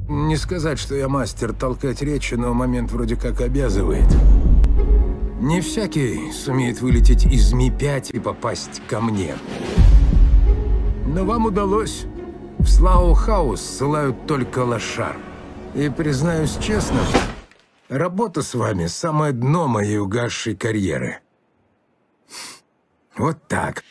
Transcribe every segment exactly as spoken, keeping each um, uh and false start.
Не сказать, что я мастер толкать речи, но момент вроде как обязывает. Не всякий сумеет вылететь из Ми пять и попасть ко мне. Но вам удалось. В Слоу-хаус ссылают только лошар. И, признаюсь честно, работа с вами – самое дно моей угасшей карьеры. Вот так.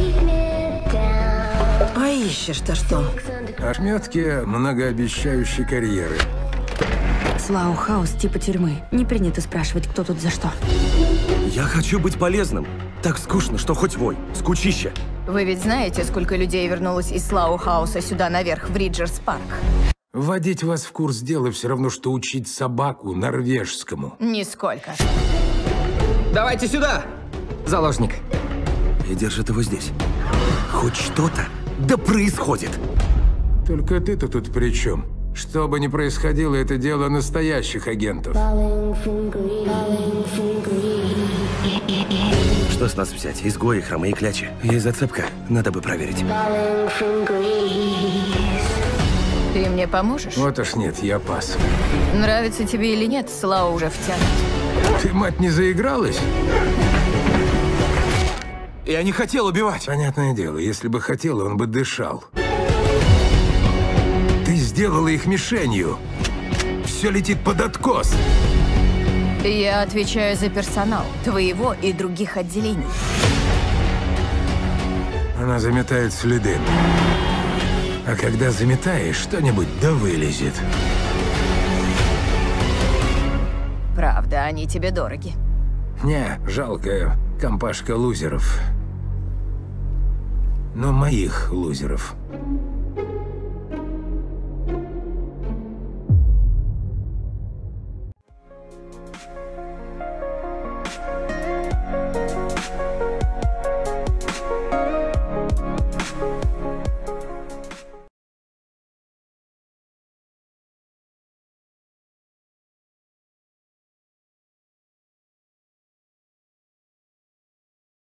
А ищешь-то что? Ошметки многообещающей карьеры. Слоу-хаус типа тюрьмы. Не принято спрашивать, кто тут за что. Я хочу быть полезным. Так скучно, что хоть вой. Скучище. Вы ведь знаете, сколько людей вернулось из Слоу-хауса сюда наверх, в Риджерс-парк? Вводить вас в курс дела все равно, что учить собаку норвежскому. Нисколько. Давайте сюда, заложник. И держит его здесь. Хоть что-то да происходит. Только ты-то тут при чем? Что бы ни происходило, это дело настоящих агентов. Что с нас взять? Изгои, хромые клячи. Есть зацепка. Надо бы проверить. Ты мне поможешь? Вот уж нет, я пас. Нравится тебе или нет, Слоу уже втянут. Ты, мать, не заигралась? Я не хотел убивать. Понятное дело, если бы хотел, он бы дышал. Ты сделала их мишенью. Все летит под откос. Я отвечаю за персонал твоего и других отделений. Она заметает следы. А когда заметаешь, что-нибудь да вылезет. Правда, они тебе дороги. Не, жалкая компашка лузеров. Но моих лузеров.